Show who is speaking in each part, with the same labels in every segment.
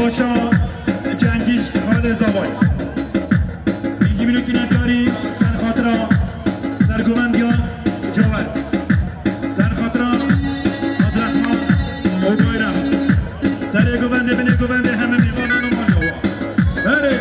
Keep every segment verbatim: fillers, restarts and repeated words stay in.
Speaker 1: شاباشا جنگیش خال زوای اینجی بینو که نداری سر خاطرا سرگومندیان جوال سر خاطرا عبدالرحمن اوگویرم سر گوبنده بینه گوبنده همه میوانان و مالیوا بله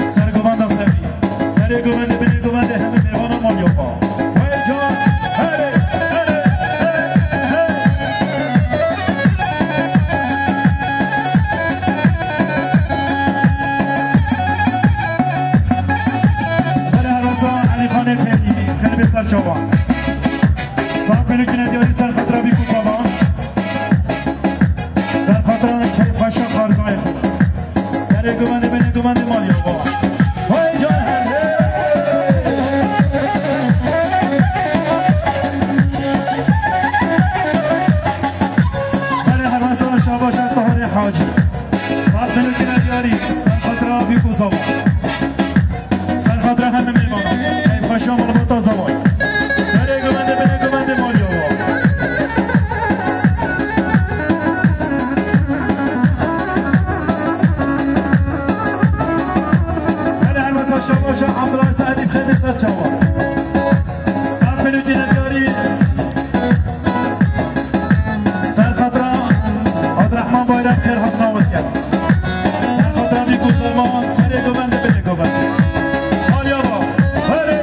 Speaker 2: Hey!
Speaker 1: چوبان صاحب ملکین دیاری سر خطره بی کوتابان سر خطره کیفش خارزای خود سر گوانده بین گوانده مالی با وای جان هنده برای هر مسال شاباشت بهار حاجی صاحب ملکین دیاری سر خطره بی کوتابان سر خطره همه میمانم کیفش مال با تازوای سر گوانده بین گوانده مالی با شاباشا عبدالله سعدی بخیر سر چوان صاحب ملکین دیاری سر خطره عبدالرحمن بایرم خیر حق نامد کرد سر خطره بی کوزرمان سر گوبنده بده گوبنده حالیا با هره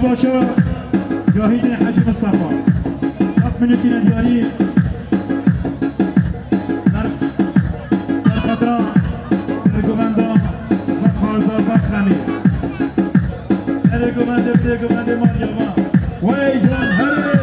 Speaker 1: شاباشا جاهید حجی مصطفى صف منوتين دياري سر سر خطرا سر گمندا خارزا فخرمی سر گمنده بده گمنده ماریاما وی جان هری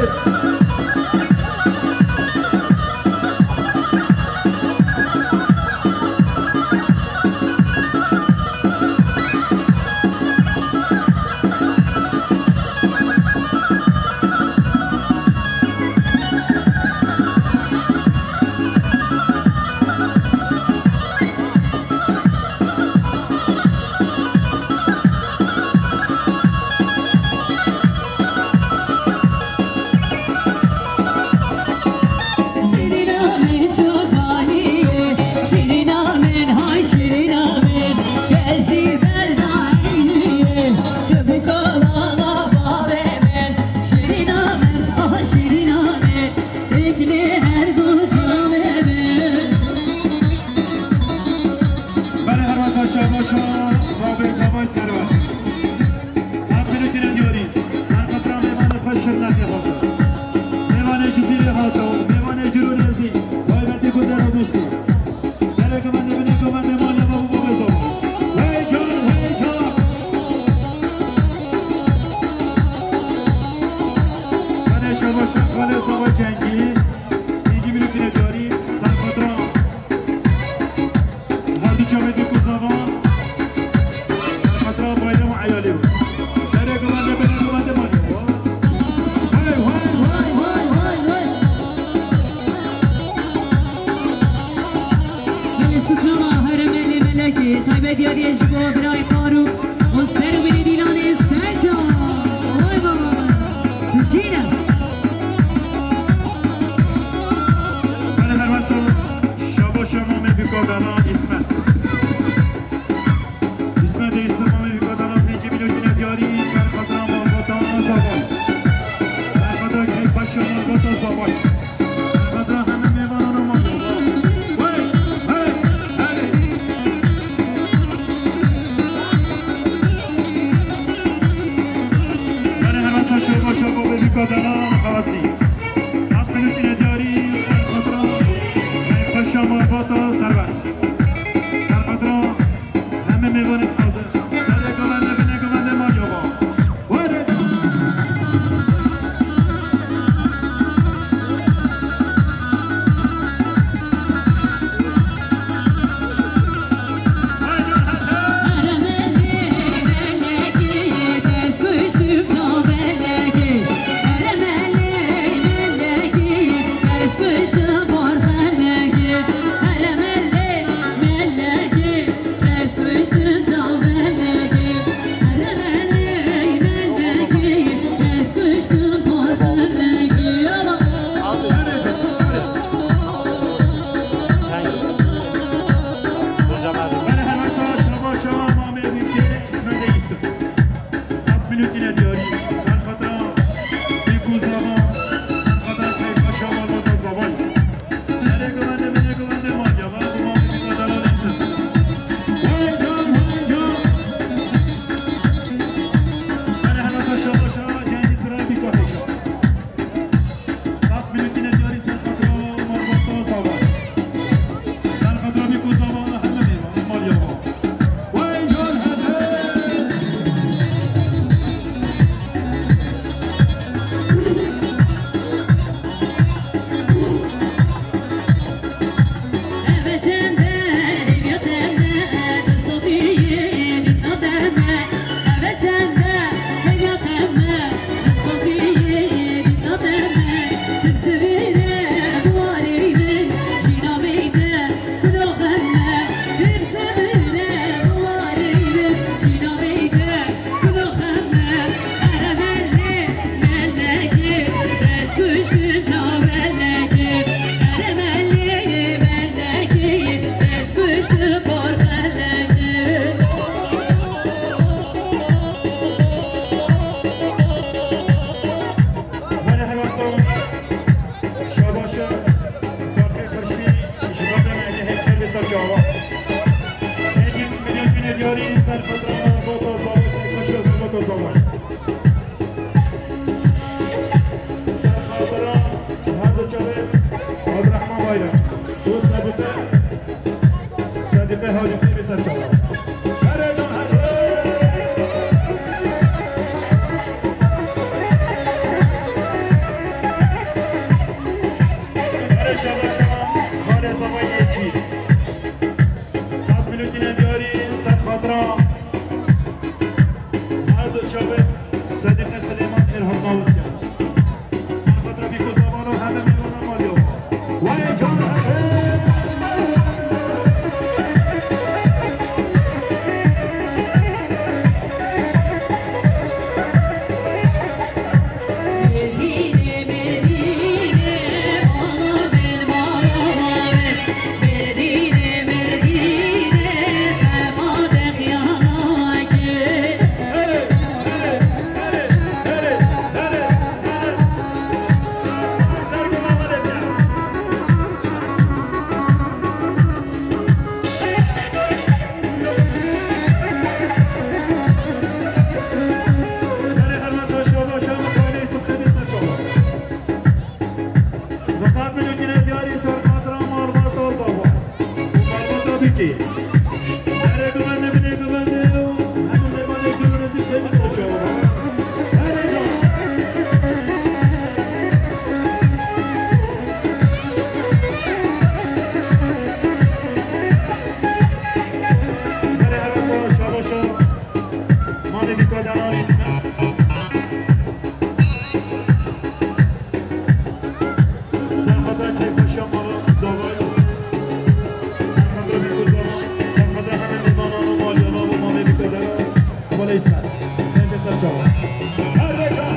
Speaker 1: ایستن خیلی بسر جواب هر بچه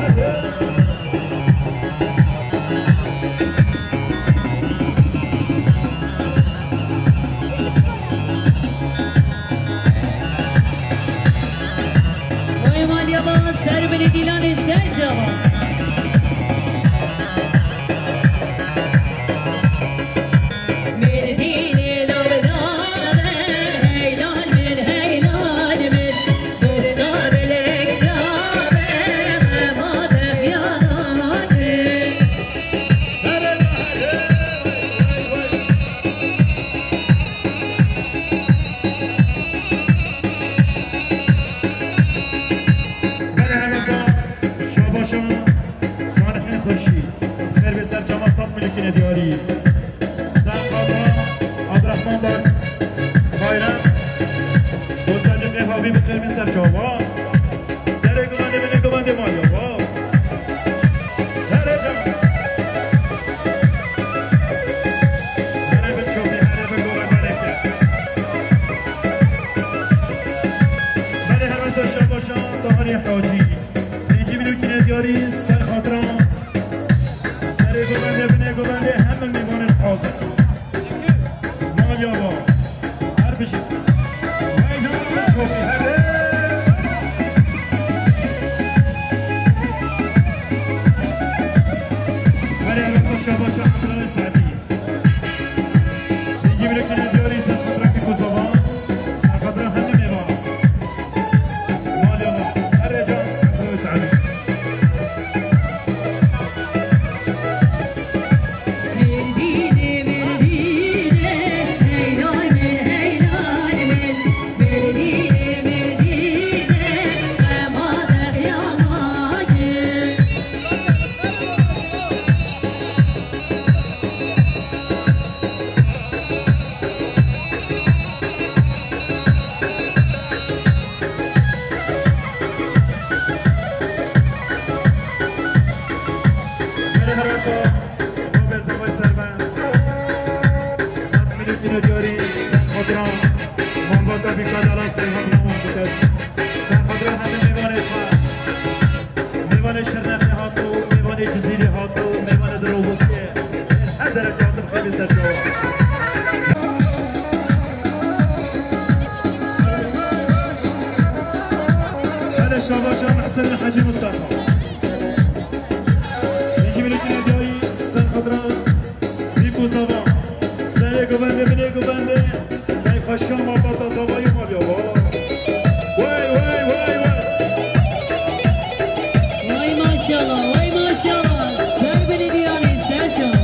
Speaker 2: مالیا با سر بری دیلان سر جواب
Speaker 1: شاباشا محسن الحاجي مصطفى نجيب لك دياري سن خضراء بيكو صبا سنيكو بندي بنيكو بندي كيف الشام بطا صبا يوم اليوم واي واي واي واي
Speaker 2: واي ما شاء الله واي ما شاء الله سر بني دياري سر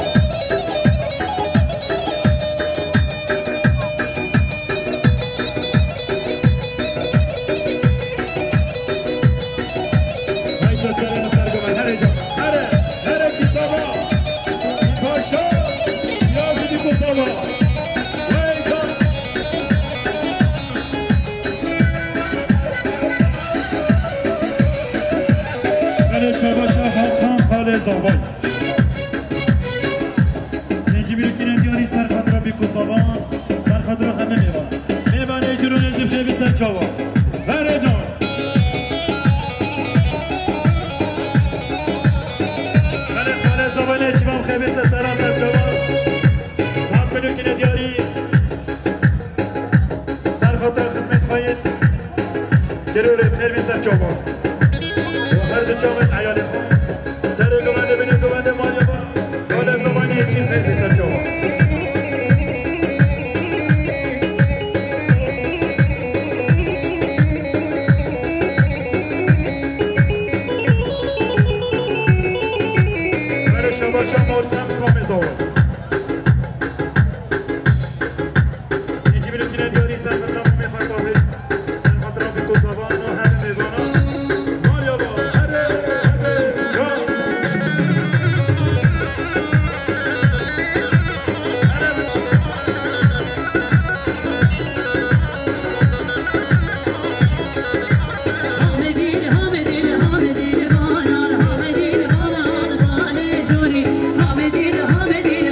Speaker 1: زاوای نجیب رکنن دیاری سر خاطر بی کسابان سر خاطر همه میوان میوان ایجورو نزیب خیبی سر چاوا بره جان بله خاله زاوای نجیبم خیبی سر سر سر چاوا سر بلوکنه دیاری سر خاطر خدمت خواهید جلوره خیر بی سر چاوا و هر دو چاوت عیال خواه سر گوانده بینه گوانده مالیا با خاله زبانی چی خیلی سر جوان بره شبا شما ارسم سلام زوان اینجی بینه کنه دیاری سر خطرم میخواه باهی سر خطرم بکو زبان و همه میوانا مالیا با Hamedil, Hamedil, Hamedil,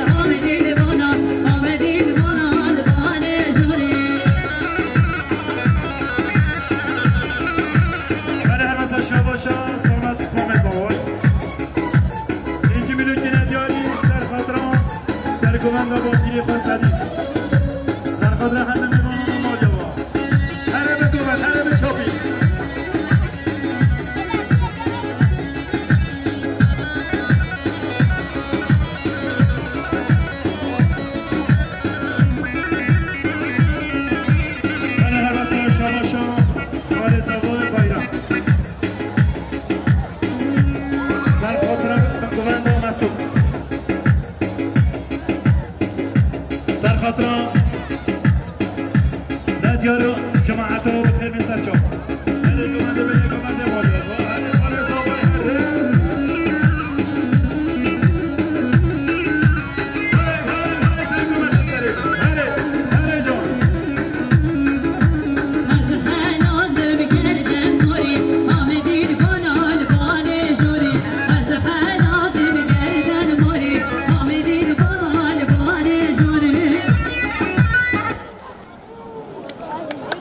Speaker 1: شاباشا سامت اسمام ازماوات اینکی ملوکی ندیاری سر خاطران سر گوند با تیری خواستدی سر خاطر همه میمانان مالیا با هره به دوبت هره به چاپی هره هر بسان شاباشا حال زبان بایران سر خاطر گوند و مسئول سر خاطر ندیارو جماعتو بخیر من سر چاپ هره گوند و بینه گوند مالیا